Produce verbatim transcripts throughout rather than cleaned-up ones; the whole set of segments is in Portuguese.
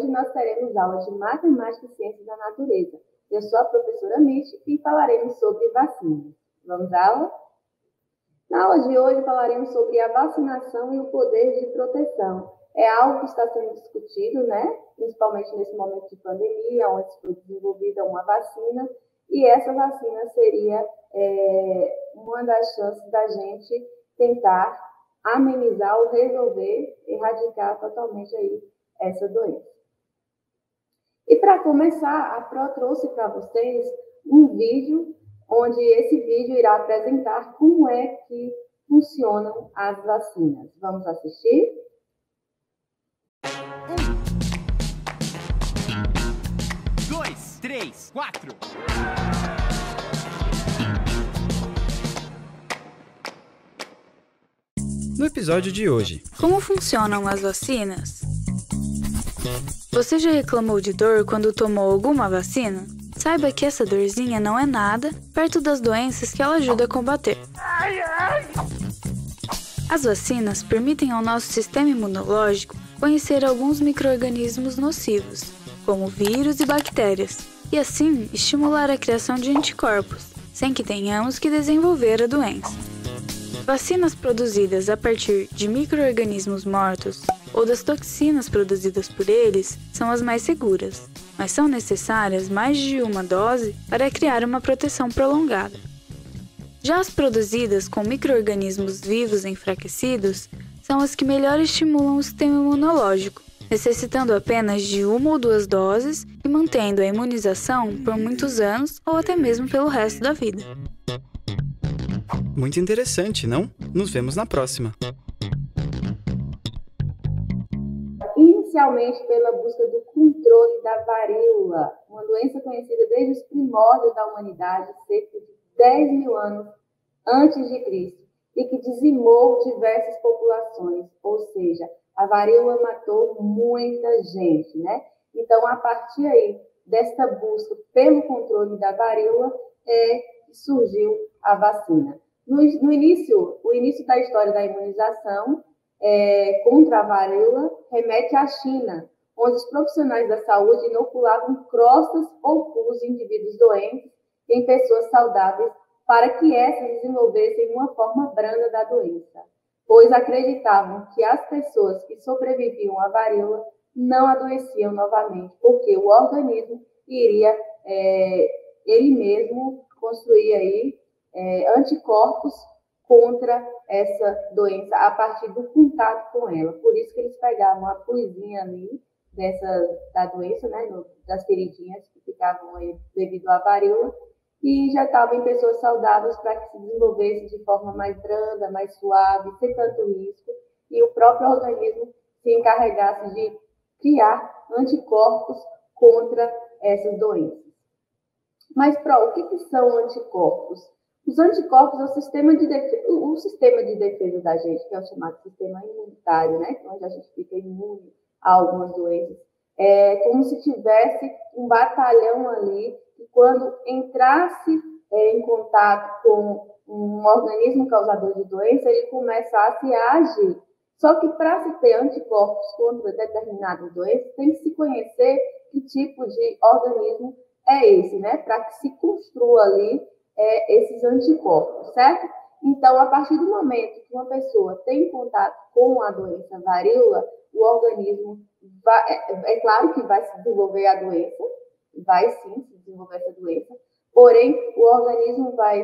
hoje nós teremos aula de Matemática e Ciências da Natureza. Eu sou a professora Mitty e falaremos sobre vacinas. Vamos à aula? Na aula de hoje falaremos sobre a vacinação e o poder de proteção. É algo que está sendo discutido, né? Principalmente nesse momento de pandemia, onde foi desenvolvida uma vacina, e essa vacina seria é, uma das chances da gente tentar amenizar ou resolver, erradicar totalmente aí essa doença. E para começar, a Pro trouxe para vocês um vídeo, onde esse vídeo irá apresentar como é que funcionam as vacinas. Vamos assistir? Um, dois, três, quatro. No episódio de hoje, como funcionam as vacinas? Você já reclamou de dor quando tomou alguma vacina? Saiba que essa dorzinha não é nada perto das doenças que ela ajuda a combater. As vacinas permitem ao nosso sistema imunológico conhecer alguns micro-organismos nocivos, como vírus e bactérias, e assim estimular a criação de anticorpos, sem que tenhamos que desenvolver a doença. Vacinas produzidas a partir de micro-organismos mortos ou das toxinas produzidas por eles são as mais seguras, mas são necessárias mais de uma dose para criar uma proteção prolongada. Já as produzidas com micro-organismos vivos enfraquecidos são as que melhor estimulam o sistema imunológico, necessitando apenas de uma ou duas doses e mantendo a imunização por muitos anos ou até mesmo pelo resto da vida. Muito interessante, não? Nos vemos na próxima. Inicialmente pela busca do controle da varíola, uma doença conhecida desde os primórdios da humanidade, cerca de dez mil anos antes de Cristo, e que dizimou diversas populações, ou seja, a varíola matou muita gente, né? Então, a partir aí desta busca pelo controle da varíola, é que surgiu a vacina. No, no início, o início da história da imunização é, contra a varíola remete à China, onde os profissionais da saúde inoculavam crostas ou pus de indivíduos doentes em pessoas saudáveis para que essas desenvolvessem uma forma branda da doença, pois acreditavam que as pessoas que sobreviviam à varíola não adoeciam novamente, porque o organismo iria, é, ele mesmo, construir aí É, anticorpos contra essa doença a partir do contato com ela. Por isso que eles pegavam a puzinha ali dessa, da doença, né, no, das feridinhas que ficavam aí devido à varíola, e injetavam em pessoas saudáveis para que se desenvolvesse de forma mais branda, mais suave, sem tanto risco, e o próprio organismo se encarregasse de criar anticorpos contra essas doenças. Mas, Pro, o que, que são anticorpos? Os anticorpos é o sistema de defesa, o sistema de defesa da gente, que é o chamado sistema imunitário, né? Onde a gente fica imune a algumas doenças. É como se tivesse um batalhão ali, que quando entrasse é, em contato com um organismo causador de doença, ele começasse a agir. Só que para se ter anticorpos contra determinadas doenças, tem que se conhecer que tipo de organismo é esse, né? Para que se construa ali É, esses anticorpos, certo? Então, a partir do momento que uma pessoa tem contato com a doença varíola, o organismo vai, é, é claro que vai se desenvolver a doença, vai sim se desenvolver essa doença, porém, o organismo vai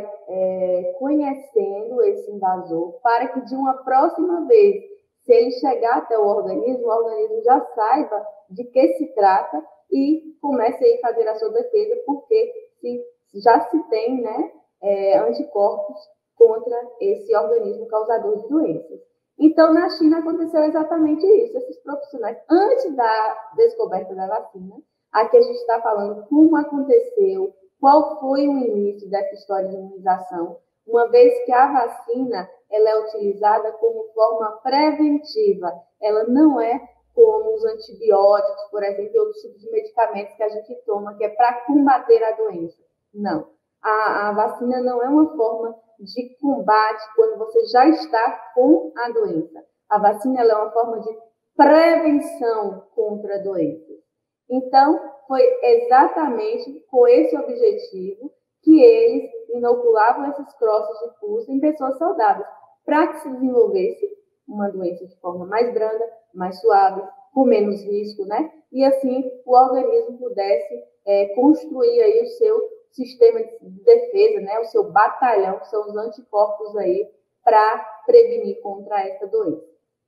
é, conhecendo esse invasor para que de uma próxima vez, se ele chegar até o organismo, o organismo já saiba de que se trata e comece a fazer a sua defesa, porque se já se tem, né, é, anticorpos contra esse organismo causador de doenças. Então, na China aconteceu exatamente isso. Esses profissionais, antes da descoberta da vacina, aqui a gente está falando como aconteceu, qual foi o início dessa história de imunização, uma vez que a vacina ela é utilizada como forma preventiva, ela não é como os antibióticos, por exemplo, e outros tipos de medicamentos que a gente toma, que é para combater a doença. Não. A, a vacina não é uma forma de combate quando você já está com a doença. A vacina ela é uma forma de prevenção contra a doença. Então, foi exatamente com esse objetivo que eles inoculavam esses crossos de pulso em pessoas saudáveis, para que se desenvolvesse uma doença de forma mais branda, mais suave, com menos risco, né? E assim o organismo pudesse é, construir aí o seu sistema de defesa, né? O seu batalhão, que são os anticorpos aí, para prevenir contra essa doença.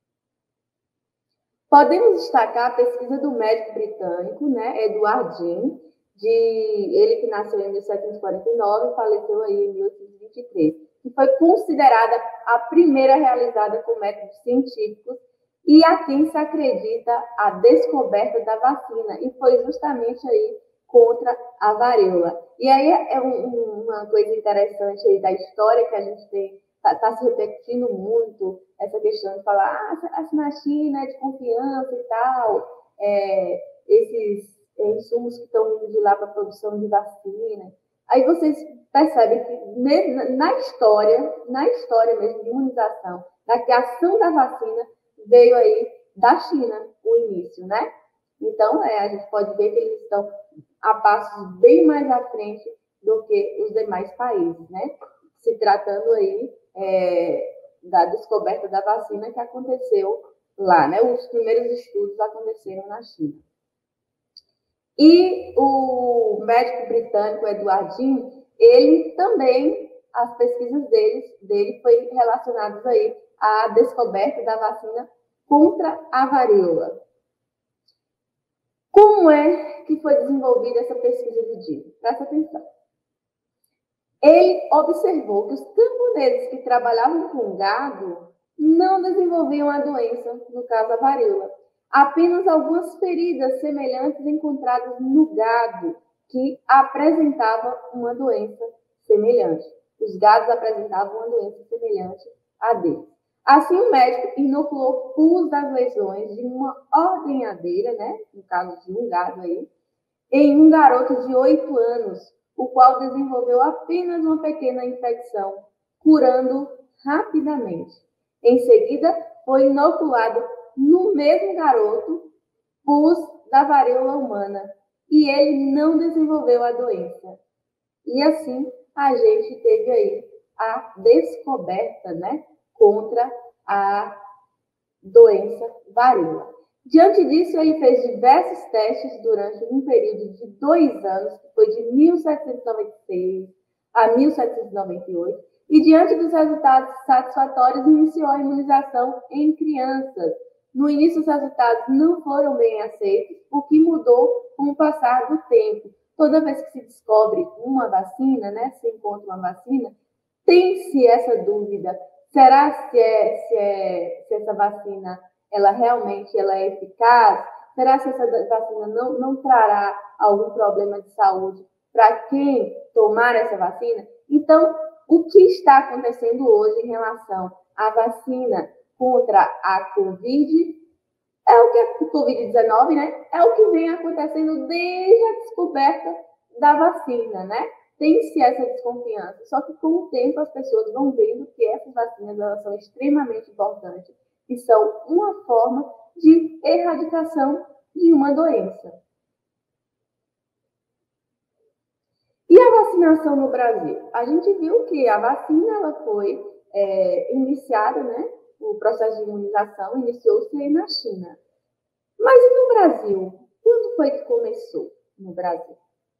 Podemos destacar a pesquisa do médico britânico, né, Edward Jenner, de ele que nasceu em mil setecentos e quarenta e nove e faleceu aí em mil oitocentos e vinte e três, que foi considerada a primeira realizada com métodos científicos e a quem se acredita a descoberta da vacina, e foi justamente aí contra a varíola. E aí é um, uma coisa interessante aí da história que a gente tem, está tá se repetindo muito, essa questão de falar, ah, na China é de confiança e tal, é, esses insumos que estão indo de lá para a produção de vacina. Aí vocês percebem que na história, na história mesmo de imunização, da criação da vacina, veio aí da China o início, né? Então, é, a gente pode ver que eles estão a passos bem mais à frente do que os demais países, né? Se tratando aí é, da descoberta da vacina que aconteceu lá, né? Os primeiros estudos aconteceram na China. E o médico britânico Edward Jenner, ele também, as pesquisas dele, dele foi relacionadas aí à descoberta da vacina contra a varíola. Como é que foi desenvolvida essa pesquisa do Jenner? Presta atenção. Ele observou que os camponeses que trabalhavam com gado não desenvolviam a doença, no caso a varíola. Apenas algumas feridas semelhantes encontradas no gado que apresentavam uma doença semelhante. Os gados apresentavam uma doença semelhante à deles. Assim, o médico inoculou pus das lesões de uma ordenhadeira, né, no caso de um gado aí, em um garoto de oito anos, o qual desenvolveu apenas uma pequena infecção, curando rapidamente. Em seguida, foi inoculado no mesmo garoto pus da varíola humana e ele não desenvolveu a doença. E assim a gente teve aí a descoberta, né, contra a doença varíola. Diante disso, ele fez diversos testes durante um período de dois anos, que foi de mil setecentos e noventa e seis a mil setecentos e noventa e oito, e diante dos resultados satisfatórios, iniciou a imunização em crianças. No início, os resultados não foram bem aceitos, o que mudou com o passar do tempo. Toda vez que se descobre uma vacina, né, se encontra uma vacina, tem-se essa dúvida. Será se, é, se, é, se essa vacina ela realmente ela é eficaz? Será que essa vacina não, não trará algum problema de saúde para quem tomar essa vacina? Então, o que está acontecendo hoje em relação à vacina contra a Covid, é o que a Covid dezenove, né? É o que vem acontecendo desde a descoberta da vacina, né? Tem-se essa desconfiança, só que com o tempo as pessoas vão vendo que essas vacinas elas são extremamente importantes e são uma forma de erradicação de uma doença. E a vacinação no Brasil? A gente viu que a vacina ela foi é, iniciada, né? O processo de imunização iniciou-se aí na China. Mas e no Brasil? Quando foi que começou no Brasil?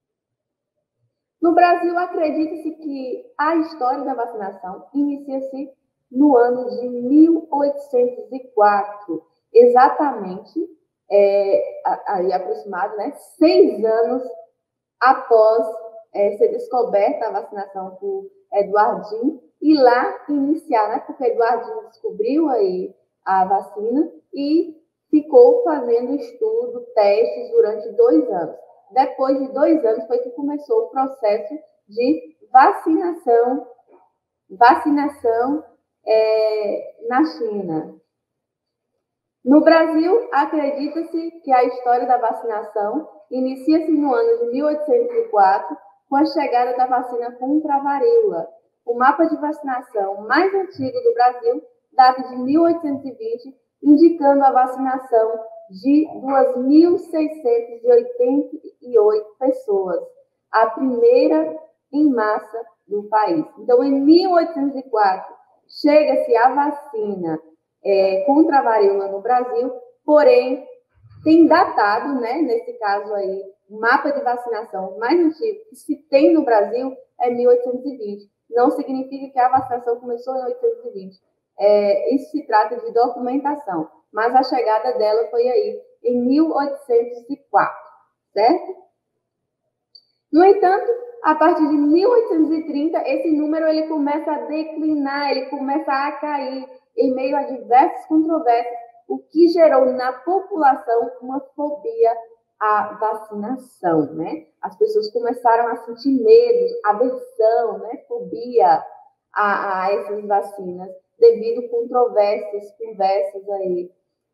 No Brasil, acredita-se que a história da vacinação inicia-se no ano de mil oitocentos e quatro, exatamente, é, aí aproximado, né, seis anos após é, ser descoberta a vacinação por Edward Jenner, e lá iniciar, né, porque Edward Jenner descobriu aí a vacina e ficou fazendo estudo, testes durante dois anos. Depois de dois anos foi que começou o processo de vacinação, vacinação é, na China. No Brasil, acredita-se que a história da vacinação inicia-se no ano de mil oitocentos e quatro, com a chegada da vacina contra a varíola. O mapa de vacinação mais antigo do Brasil data de mil oitocentos e vinte, indicando a vacinação de duas mil seiscentas e oitenta e oito pessoas, a primeira em massa do país. Então, em mil oitocentos e quatro, chega-se a vacina é, contra a varíola no Brasil, porém, tem datado, né, nesse caso aí, o mapa de vacinação mais antigo que se tem no Brasil é mil oitocentos e vinte. Não significa que a vacinação começou em oitocentos e vinte. É, isso se trata de documentação, mas a chegada dela foi aí em mil oitocentos e quatro, certo? No entanto, a partir de mil oitocentos e trinta, esse número ele começa a declinar, ele começa a cair em meio a diversas controvérsias, o que gerou na população uma fobia à vacinação, né? As pessoas começaram a sentir medo, aversão, né? Fobia a, a essas vacinas, devido a controvérsias, conversas aí,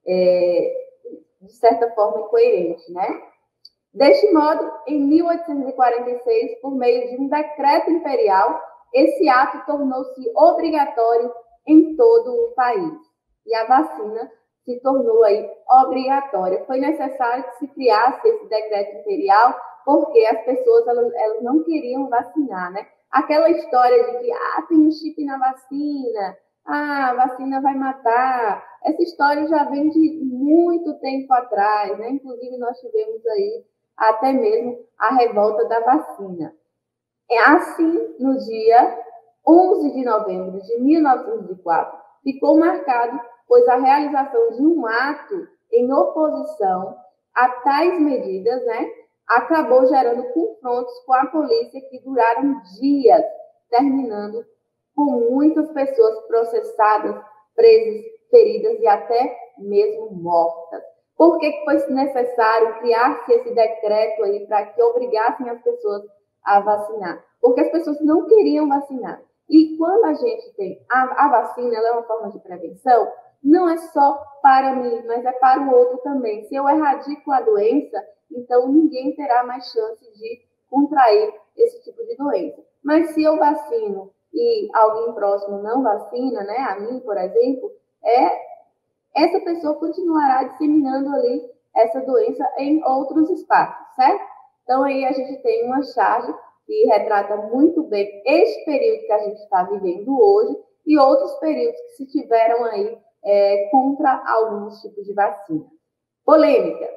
é, de certa forma incoerentes, né? Deste modo, em mil oitocentos e quarenta e seis, por meio de um decreto imperial, esse ato tornou-se obrigatório em todo o país. E a vacina se tornou aí obrigatória. Foi necessário que se criasse esse decreto imperial, porque as pessoas elas, elas não queriam vacinar, né? Aquela história de que ah, tem um chip na vacina, ah, a vacina vai matar. Essa história já vem de muito tempo atrás, né? Inclusive, nós tivemos aí até mesmo a revolta da vacina. É assim, no dia onze de novembro de mil novecentos e quatro, ficou marcado, pois a realização de um ato em oposição a tais medidas, né, acabou gerando confrontos com a polícia que duraram dias, terminando com muitas pessoas processadas, presas, feridas e até mesmo mortas. Por que foi necessário criar-se esse decreto aí para que obrigassem as pessoas a vacinar? Porque as pessoas não queriam vacinar. E quando a gente tem a, a vacina, ela é uma forma de prevenção, não é só para mim, mas é para o outro também. Se eu erradico a doença, então ninguém terá mais chance de contrair esse tipo de doença. Mas se eu vacino e alguém próximo não vacina, né, a mim, por exemplo, é, essa pessoa continuará disseminando ali essa doença em outros espaços, certo? Então aí a gente tem uma charge que retrata muito bem este período que a gente está vivendo hoje e outros períodos que se tiveram aí é, contra alguns tipos de vacina. Polêmica.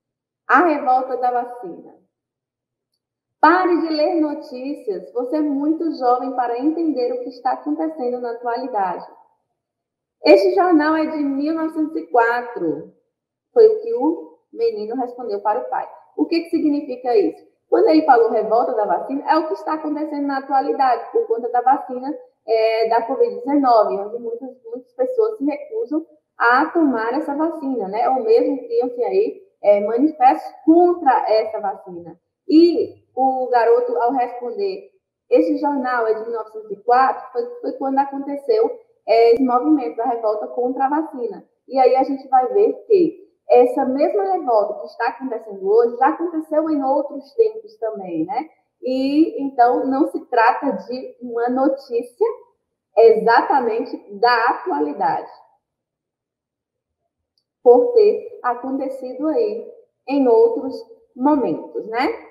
A revolta da vacina. Pare de ler notícias. Você é muito jovem para entender o que está acontecendo na atualidade. Este jornal é de mil novecentos e quatro. Foi o que o menino respondeu para o pai. O que, que significa isso? Quando ele falou revolta da vacina, é o que está acontecendo na atualidade, por conta da vacina é, da covid dezenove, onde muitas, muitas pessoas se recusam a tomar essa vacina, né? Ou mesmo criam-se aí é, manifestos contra essa vacina. E o garoto, ao responder, esse jornal é de mil novecentos e quatro, foi, foi quando aconteceu é, esse movimento da revolta contra a vacina. E aí a gente vai ver que essa mesma revolta que está acontecendo hoje já aconteceu em outros tempos também, né? E, então, não se trata de uma notícia exatamente da atualidade, por ter acontecido aí em outros momentos, né?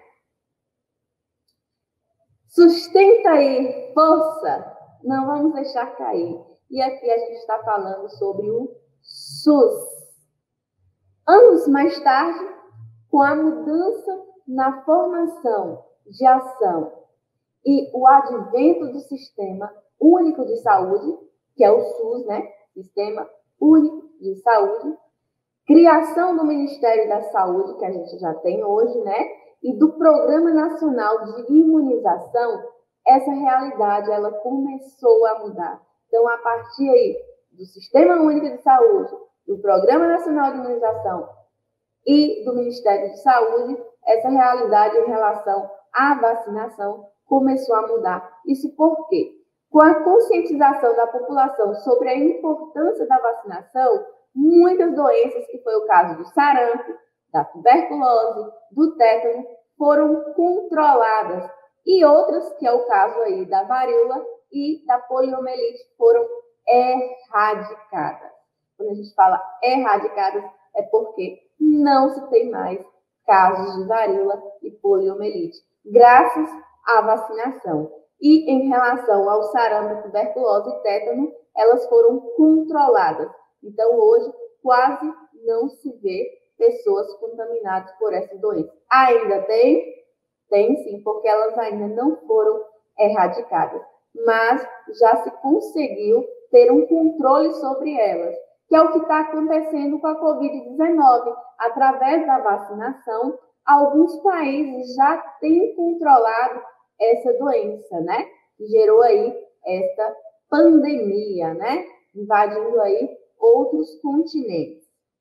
Sustenta aí, força, não vamos deixar cair. E aqui a gente está falando sobre o SUS. Anos mais tarde, com a mudança na formação de ação e o advento do Sistema Único de Saúde, que é o SUS, né? Sistema Único de Saúde, criação do Ministério da Saúde, que a gente já tem hoje, né? E do Programa Nacional de Imunização, essa realidade ela começou a mudar. Então, a partir aí do Sistema Único de Saúde, do Programa Nacional de Imunização e do Ministério de Saúde, essa realidade em relação à vacinação começou a mudar. Isso por quê? Com a conscientização da população sobre a importância da vacinação, muitas doenças, que foi o caso do sarampo, da tuberculose, do tétano, foram controladas. E outras, que é o caso aí da varíola e da poliomielite, foram erradicadas. Quando a gente fala erradicadas, é porque não se tem mais casos de varíola e poliomielite, graças à vacinação. E em relação ao sarampo, tuberculose e tétano, elas foram controladas. Então, hoje, quase não se vê pessoas contaminadas por essa doença. Ainda tem? Tem sim, porque elas ainda não foram erradicadas. Mas já se conseguiu ter um controle sobre elas, que é o que está acontecendo com a covid dezenove. Através da vacinação, alguns países já têm controlado essa doença, né? Que gerou aí esta pandemia, né? Invadindo aí outros continentes.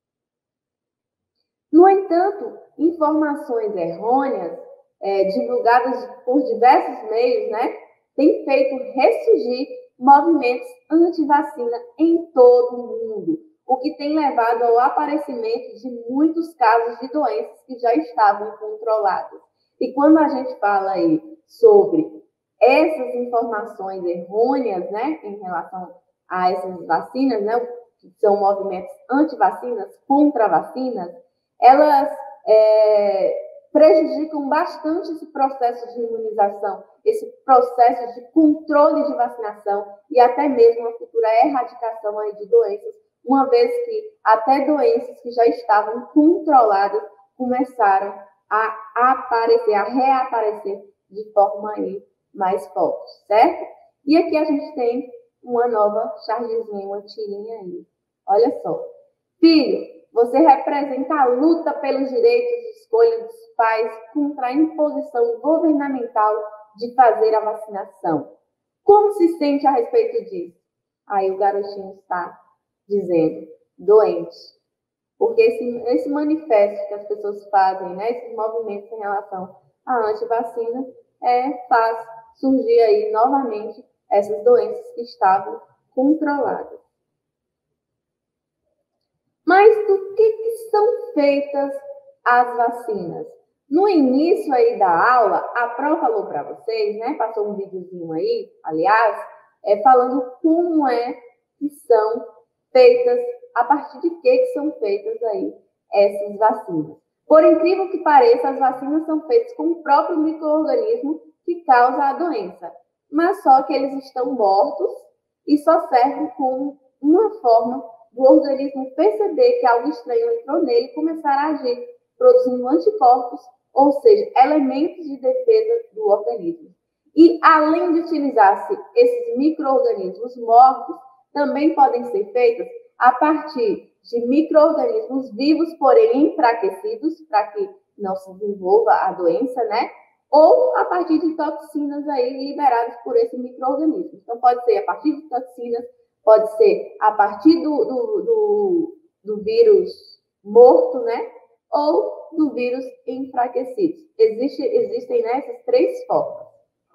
No entanto, informações errôneas, é, divulgadas por diversos meios, né, têm feito ressurgir movimentos anti-vacina em todo o mundo, o que tem levado ao aparecimento de muitos casos de doenças que já estavam controladas. E quando a gente fala aí sobre essas informações errôneas, né, em relação a essas vacinas, né, que são movimentos anti-vacinas, contra-vacinas, elas é, prejudicam bastante esse processo de imunização, esse processo de controle de vacinação e até mesmo a futura erradicação aí de doenças, uma vez que até doenças que já estavam controladas começaram a aparecer, a reaparecer de forma aí mais forte, certo? E aqui a gente tem uma nova chargezinha, uma tirinha aí. Olha só. Filho, você representa a luta pelos direitos de escolha dos pais contra a imposição governamental de fazer a vacinação. Como se sente a respeito disso? Aí o garotinho está dizendo, doente. Porque esse, esse manifesto que as pessoas fazem, né, esses movimentos em relação à antivacina, é, faz surgir aí novamente essas doenças que estavam controladas. Mas do que, que são feitas as vacinas? No início aí da aula, a Pro falou para vocês, né, passou um videozinho aí, aliás, é, falando como é que são feitas, a partir de que, que são feitas aí essas vacinas. Por incrível que pareça, as vacinas são feitas com o próprio micro-organismo que causa a doença, mas só que eles estão mortos e só servem como uma forma do organismo perceber que algo estranho entrou nele e começar a agir, produzindo anticorpos, ou seja, elementos de defesa do organismo. E além de utilizar-se esses micro-organismos mortos, também podem ser feitas a partir de micro-organismos vivos, porém enfraquecidos, para que não se desenvolva a doença, né? Ou a partir de toxinas aí liberadas por esse micro-organismo. Então, pode ser a partir de toxinas, pode ser a partir do, do, do, do vírus morto, né? Ou do vírus enfraquecido. Existe, existem né, essas três formas.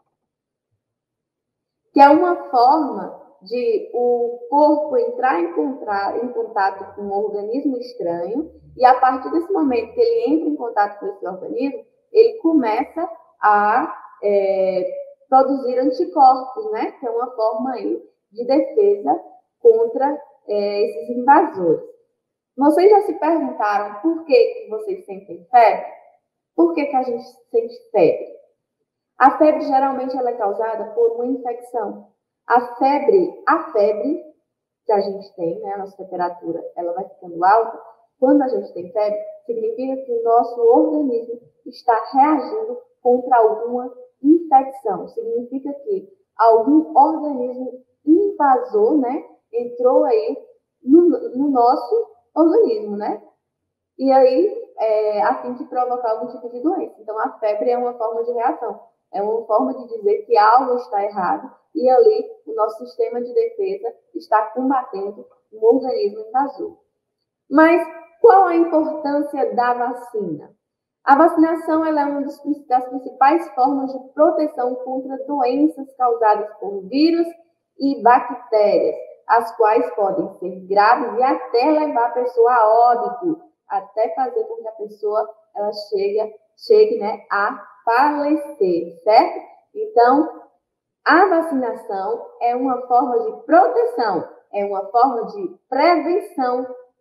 Que é uma forma de o corpo entrar em, contra, em contato com um organismo estranho e a partir desse momento que ele entra em contato com esse organismo, ele começa a é, produzir anticorpos, né? Que é uma forma aí de defesa contra é, esses invasores. Vocês já se perguntaram por que, que vocês sentem febre? Por que, que a gente sente febre? A febre geralmente ela é causada por uma infecção. A febre, a febre que a gente tem, né, a nossa temperatura, ela vai ficando alta. Quando a gente tem febre, significa que o nosso organismo está reagindo contra alguma infecção. Significa que algum organismo invasor, né, entrou aí no, no nosso organismo, né? E aí, é, a fim de provocar algum tipo de doença. Então, a febre é uma forma de reação. É uma forma de dizer que algo está errado e ali o nosso sistema de defesa está combatendo um organismo invasor. Mas qual a importância da vacina? A vacinação ela é uma das principais formas de proteção contra doenças causadas por vírus e bactérias, as quais podem ser graves e até levar a pessoa a óbito, até fazer com que a pessoa ela chegue, chegue né, a falecer, certo? Então, a vacinação é uma forma de proteção, é uma forma de prevenção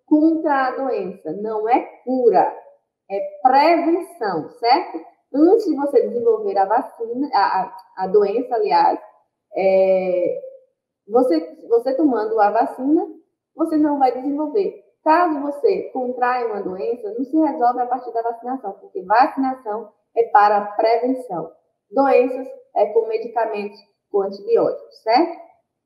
contra a doença, não é cura, é prevenção, certo? Antes de você desenvolver a vacina, a, a, a doença, aliás, é, você, você tomando a vacina, você não vai desenvolver. Caso você contraia uma doença, não se resolve a partir da vacinação, porque vacinação é para prevenção. Doenças é com medicamentos com antibióticos, certo?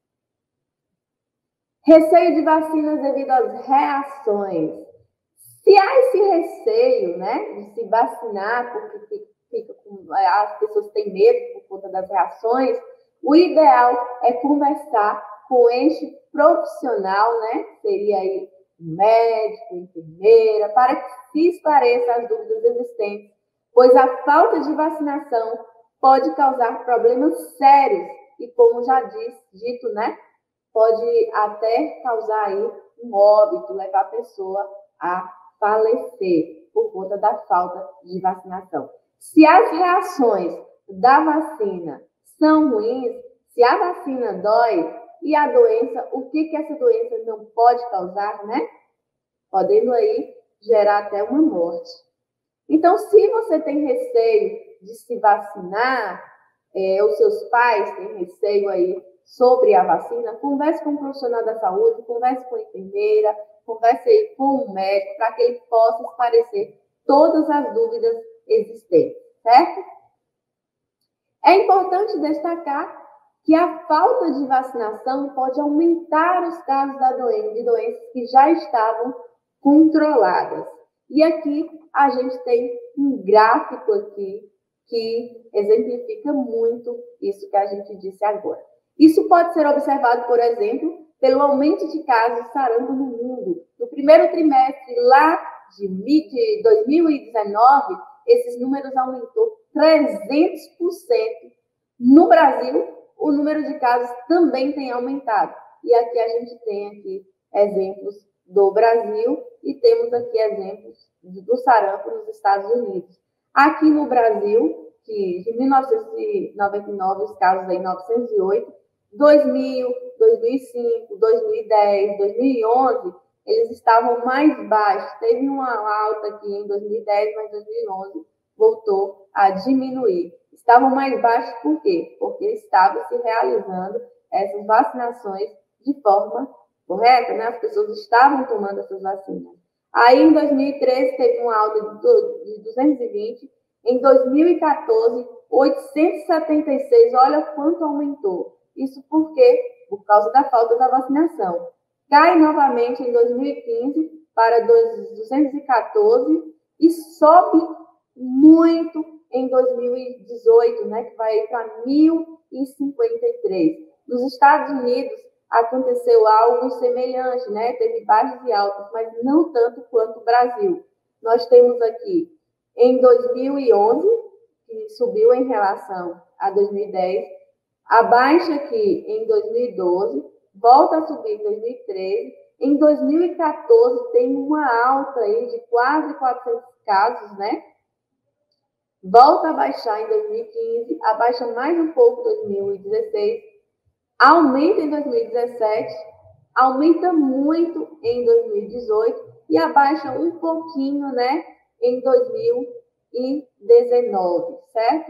Receio de vacinas devido às reações. Se há esse receio, né, de se vacinar, porque fica, fica com, as pessoas têm medo por conta das reações, o ideal é conversar com este profissional, né, seria aí um médico, enfermeira, para que se esclareça as dúvidas existentes, pois a falta de vacinação pode causar problemas sérios e, como já disse, dito, né, pode até causar aí um óbito, levar a pessoa a falecer por conta da falta de vacinação. Se as reações da vacina são ruins, se a vacina dói e a doença, o que que essa doença não pode causar, né? Podendo aí gerar até uma morte. Então, se você tem receio de se vacinar, é, os seus pais têm receio aí sobre a vacina, converse com um profissional da saúde, converse com a enfermeira, converse aí com o médico, para que ele possa esclarecer todas as dúvidas existentes, certo? É importante destacar que a falta de vacinação pode aumentar os casos da doença, de doenças que já estavam controladas. E aqui a gente tem um gráfico aqui que exemplifica muito isso que a gente disse agora. Isso pode ser observado, por exemplo, pelo aumento de casos de sarampo no mundo. No primeiro trimestre lá de dois mil e dezenove, esses números aumentou trezentos por cento. No Brasil, o número de casos também tem aumentado. E aqui a gente tem aqui exemplos do Brasil e temos aqui exemplos do sarampo nos Estados Unidos. Aqui no Brasil, que de mil novecentos e noventa e nove, os casos aí novecentos e oito, dois mil, dois mil e cinco, dois mil e dez, dois mil e onze, eles estavam mais baixos. Teve uma alta aqui em dois mil e dez, mas em dois mil e onze voltou a diminuir. Estavam mais baixos por quê? Porque estava se realizando essas vacinações de forma correta, né? As pessoas estavam tomando essas vacinas. Aí, em dois mil e treze, teve uma alta de duzentos e vinte. Em dois mil e quatorze, oitocentos e setenta e seis. Olha quanto aumentou. Isso por quê? Por causa da falta da vacinação. Cai novamente em dois mil e quinze para duzentos e quatorze e sobe muito em dois mil e dezoito, né, que vai para mil e cinquenta e três. Nos Estados Unidos aconteceu algo semelhante, né? Teve baixas e altas, mas não tanto quanto o Brasil. Nós temos aqui em dois mil e onze, que subiu em relação a dois mil e dez, a baixa aqui em dois mil e doze, volta a subir em dois mil e treze, em dois mil e quatorze tem uma alta aí de quase quatrocentos casos, né? Volta a baixar em dois mil e quinze, abaixa mais um pouco em dois mil e dezesseis, aumenta em dois mil e dezessete, aumenta muito em dois mil e dezoito e abaixa um pouquinho, né, em dois mil e dezenove, certo?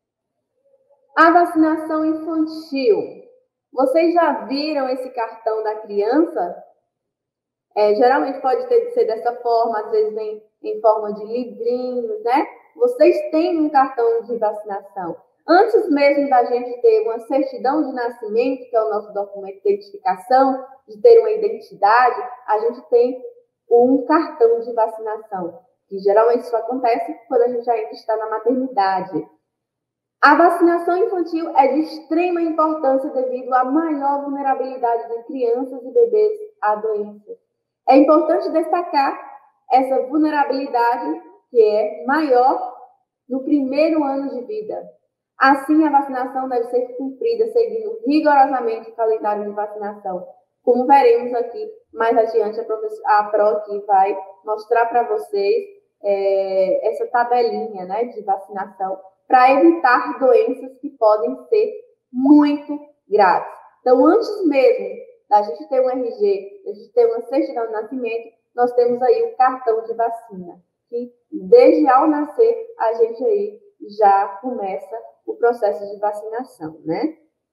A vacinação infantil. Vocês já viram esse cartão da criança? É, geralmente pode ter, ser dessa forma, às vezes vem em forma de livrinhos, né? Vocês têm um cartão de vacinação. Antes mesmo da gente ter uma certidão de nascimento, que é o nosso documento de identificação, de ter uma identidade, a gente tem um cartão de vacinação. E geralmente isso acontece quando a gente ainda está na maternidade. A vacinação infantil é de extrema importância devido à maior vulnerabilidade de crianças e bebês a doenças. É importante destacar essa vulnerabilidade que é maior no primeiro ano de vida. Assim, a vacinação deve ser cumprida seguindo rigorosamente o calendário de vacinação. Como veremos aqui mais adiante, a, a Pro aqui vai mostrar para vocês é, essa tabelinha, né, de vacinação para evitar doenças que podem ser muito graves. Então, antes mesmo da gente ter um R G, da gente ter uma certidão de nascimento, nós temos aí o cartão de vacina, que desde ao nascer a gente aí já começa o processo de vacinação, né?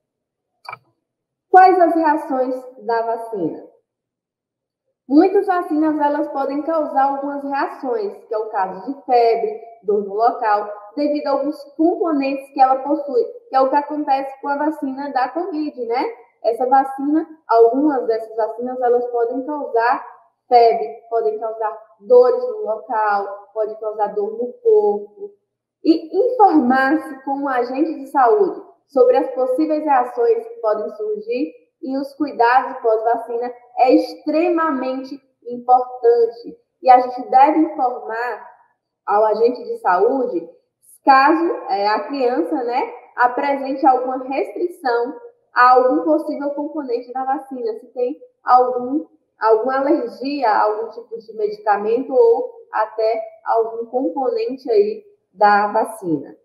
Quais as reações da vacina? Muitas vacinas, elas podem causar algumas reações, que é o caso de febre, dor no local, devido a alguns componentes que ela possui, que é o que acontece com a vacina da Covid, né? Essa vacina, algumas dessas vacinas, elas podem causar febre, podem causar dores no local, pode causar dor no corpo. E informar-se com um agente de saúde sobre as possíveis reações que podem surgir e os cuidados pós-vacina é extremamente importante. E a gente deve informar ao agente de saúde caso é, a criança, né, apresente alguma restrição a algum possível componente da vacina, se tem algum, alguma alergia a algum tipo de medicamento ou até algum componente aí da vacina.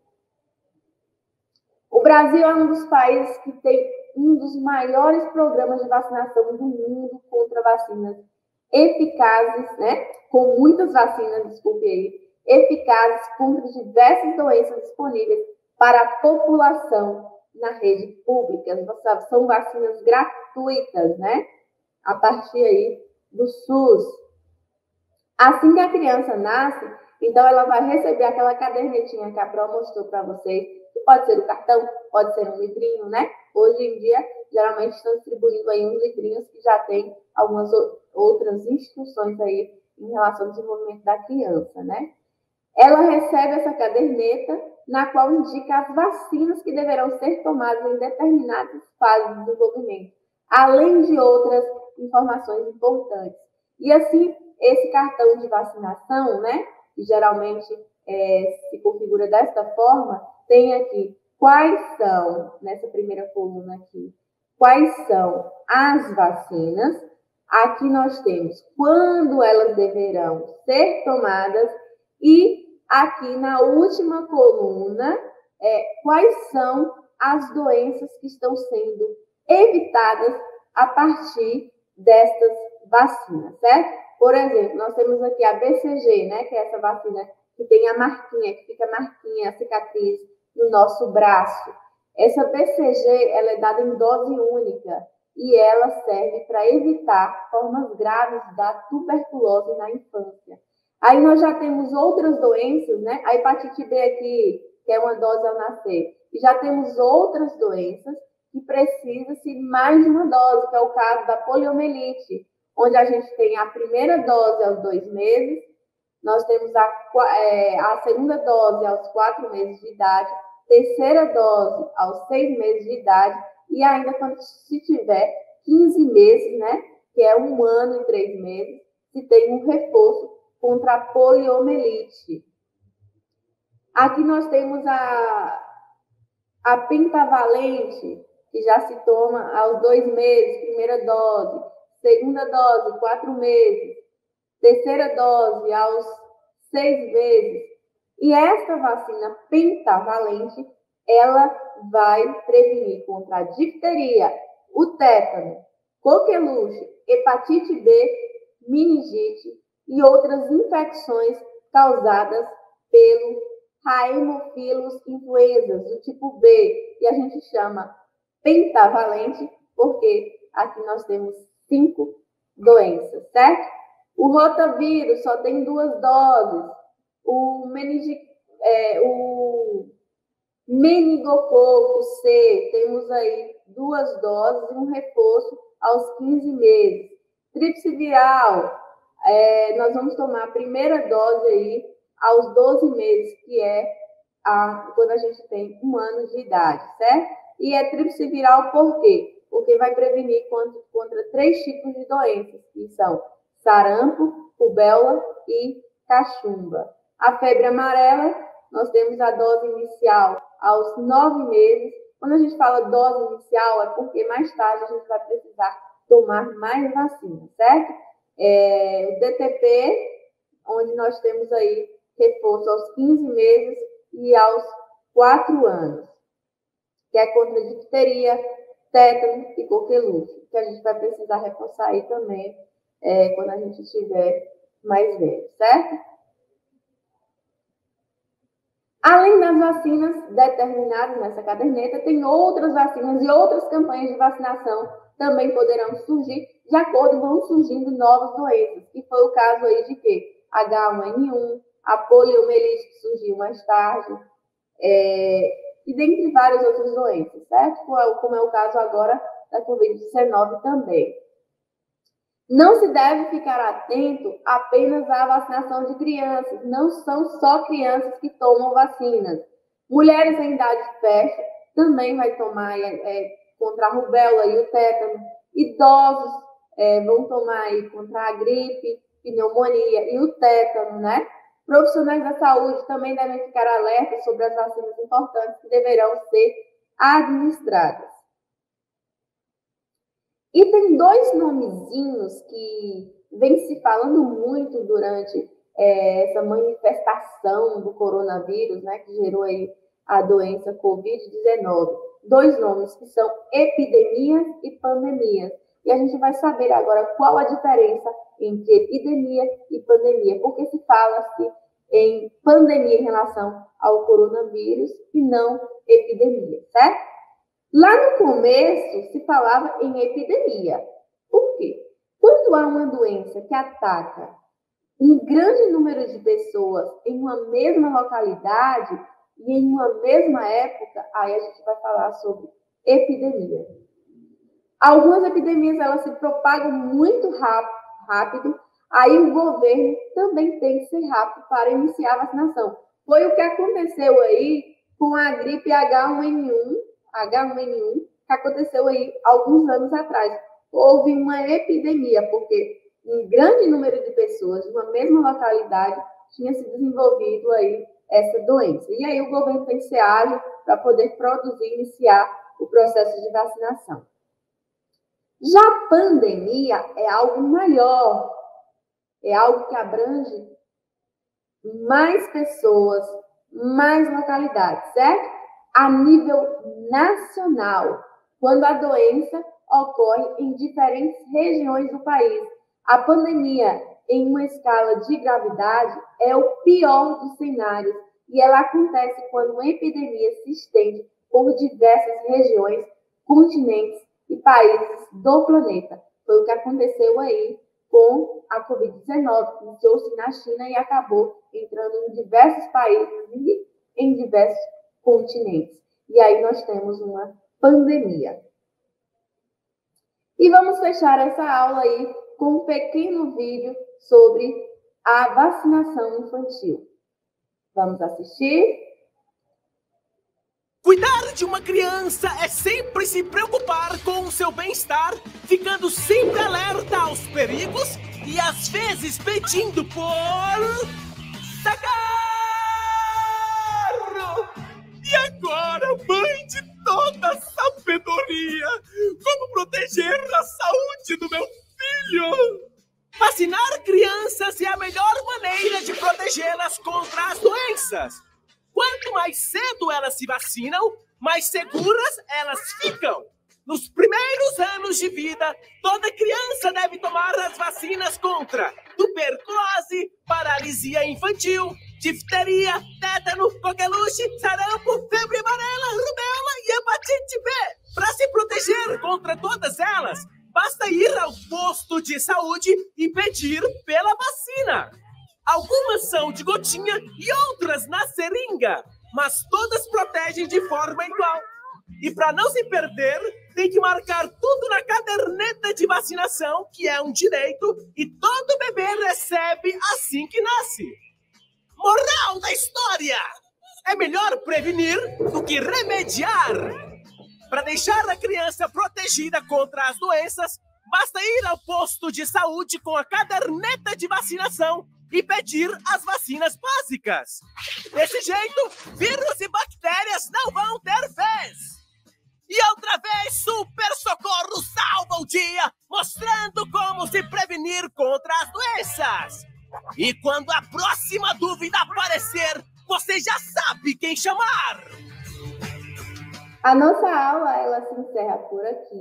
O Brasil é um dos países que tem um dos maiores programas de vacinação do mundo contra vacinas eficazes, né? Com muitas vacinas, desculpe aí, eficazes contra diversas doenças disponíveis para a população na rede pública. São vacinas gratuitas, né? A partir aí do SUS. Assim que a criança nasce, então ela vai receber aquela cadernetinha que a Pro mostrou para vocês, que pode ser o cartão, pode ser um livrinho, né? Hoje em dia, geralmente estão distribuindo aí uns livrinhos que já tem algumas outras instruções aí em relação ao desenvolvimento da criança, né? Ela recebe essa caderneta, na qual indica as vacinas que deverão ser tomadas em determinadas fases de desenvolvimento, além de outras informações importantes. E assim, esse cartão de vacinação, né, que geralmente é, se configura desta forma, tem aqui quais são, nessa primeira coluna aqui, quais são as vacinas. Aqui nós temos quando elas deverão ser tomadas e aqui na última coluna, é, quais são as doenças que estão sendo evitadas a partir destas vacinas, certo? Por exemplo, nós temos aqui a B C G, né, que é essa vacina que tem a marquinha, que fica a marquinha, a cicatriz no nosso braço. Essa B C G, ela é dada em dose única e ela serve para evitar formas graves da tuberculose na infância. Aí nós já temos outras doenças, né? A hepatite B aqui, que é uma dose ao nascer. E já temos outras doenças que precisa-se mais de uma dose, que é o caso da poliomielite, onde a gente tem a primeira dose aos dois meses, nós temos a, é, a segunda dose aos quatro meses de idade, terceira dose aos seis meses de idade, e ainda quando se tiver quinze meses, né? Que é um ano e três meses, se tem um reforço contra a poliomielite. Aqui nós temos a, a pentavalente, que já se toma aos dois meses, primeira dose, segunda dose, quatro meses, terceira dose aos seis meses. E essa vacina pentavalente, ela vai prevenir contra a difteria, o tétano, coqueluche, hepatite B, meningite e outras infecções causadas pelo Haemophilus influenzas, do tipo B, e a gente chama pentavalente porque aqui nós temos cinco doenças, certo? O rotavírus só tem duas doses, o, meningi, é, o meningococo C, temos aí duas doses e um reforço aos quinze meses. Tríplice viral, é, nós vamos tomar a primeira dose aí aos doze meses, que é a, quando a gente tem um ano de idade, certo? E é tríplice viral por quê? Porque vai prevenir contra, contra três tipos de doenças, que são sarampo, rubéola e cachumba. A febre amarela, nós temos a dose inicial aos nove meses. Quando a gente fala dose inicial, é porque mais tarde a gente vai precisar tomar mais vacina, certo? É, o D T P, onde nós temos aí reforço aos quinze meses e aos quatro anos, que é contra a difteria, tétano e coqueluche, que a gente vai precisar reforçar aí também é, quando a gente estiver mais velho, certo? Além das vacinas determinadas nessa caderneta, tem outras vacinas e outras campanhas de vacinação também poderão surgir, de acordo vão surgindo novas doenças, que foi o caso aí de quê? H um N um, a poliomielite que surgiu mais tarde, é, e dentre várias outras doenças, certo? Como é o caso agora da covid dezenove também. Não se deve ficar atento apenas à vacinação de crianças. Não são só crianças que tomam vacinas. Mulheres em idade fértil também vai tomar é, contra a rubéola e o tétano. Idosos é, vão tomar aí contra a gripe, pneumonia e o tétano, né? Profissionais da saúde também devem ficar alertas sobre as vacinas importantes que deverão ser administradas. E tem dois nomezinhos que vem se falando muito durante é, essa manifestação do coronavírus, né, que gerou aí a doença covid dezenove. Dois nomes que são epidemias e pandemias. E a gente vai saber agora qual a diferença entre epidemia e pandemia, porque se fala-se em pandemia em relação ao coronavírus e não epidemia, certo? Lá no começo, se falava em epidemia. Por quê? Quando há uma doença que ataca um grande número de pessoas em uma mesma localidade e em uma mesma época, aí a gente vai falar sobre epidemia. Algumas epidemias, elas se propagam muito rápido, aí o governo também tem que ser rápido para iniciar a vacinação. Foi o que aconteceu aí com a gripe H um N um, H um N um, que aconteceu aí alguns anos atrás. Houve uma epidemia, porque um grande número de pessoas de uma mesma localidade tinha se desenvolvido aí essa doença. E aí o governo tem que ser ágil para poder produzir e iniciar o processo de vacinação. Já a pandemia é algo maior, é algo que abrange mais pessoas, mais localidades, certo? A nível nacional, quando a doença ocorre em diferentes regiões do país. A pandemia, em uma escala de gravidade, é o pior dos cenários e ela acontece quando uma epidemia se estende por diversas regiões, continentes e países do planeta. Foi o que aconteceu aí com a covid dezenove, que iniciou-se na China e acabou entrando em diversos países e em diversos continentes. E aí nós temos uma pandemia. E vamos fechar essa aula aí com um pequeno vídeo sobre a vacinação infantil. Vamos assistir? Cuidar de uma criança é sempre se preocupar com o seu bem-estar, ficando sempre alerta aos perigos e às vezes pedindo por sacar. E agora, mãe de toda sabedoria, como proteger a saúde do meu filho? Vacinar crianças é a melhor maneira de protegê-las contra as doenças. Quanto mais cedo elas se vacinam, mais seguras elas ficam. Nos primeiros anos de vida, toda criança deve tomar as vacinas contra tuberculose, paralisia infantil, difteria, tétano, coqueluche, sarampo, febre amarela, rubéola e hepatite B. Para se proteger contra todas elas, basta ir ao posto de saúde e pedir pela vacina. Algumas são de gotinha e outras na seringa, mas todas protegem de forma igual. E para não se perder, tem que marcar tudo na caderneta de vacinação, que é um direito, e todo bebê recebe assim que nasce. Moral da história! É melhor prevenir do que remediar. Para deixar a criança protegida contra as doenças, basta ir ao posto de saúde com a caderneta de vacinação e pedir as vacinas básicas. Desse jeito, vírus e bactérias não vão ter vez. E outra vez, Super Socorro salva o dia, mostrando como se prevenir contra as doenças. E quando a próxima dúvida aparecer, você já sabe quem chamar. A nossa aula, ela se encerra por aqui.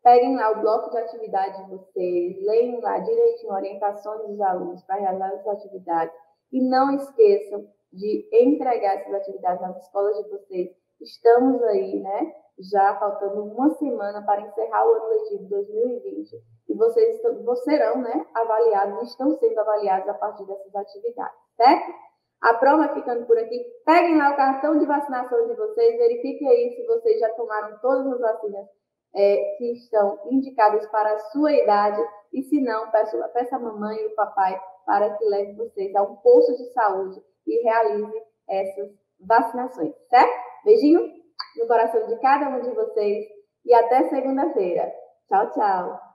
Peguem lá o bloco de atividade de vocês, leiam lá direitinho orientações dos alunos para realizar essas atividades e não esqueçam de entregar essas atividades nas escolas de vocês. Estamos aí, né, já faltando uma semana para encerrar o ano letivo dois mil e vinte e vocês estão, serão, né, avaliados, estão sendo avaliados a partir dessas atividades, certo? A prova ficando por aqui. Peguem lá o cartão de vacinação de vocês, verifiquem aí se vocês já tomaram todas as vacinas é, que estão indicadas para a sua idade e se não, peça, peça a mamãe e o papai para que leve vocês a um posto de saúde e realize essas vacinações, certo? Beijinho no coração de cada um de vocês e até segunda-feira. Tchau, tchau!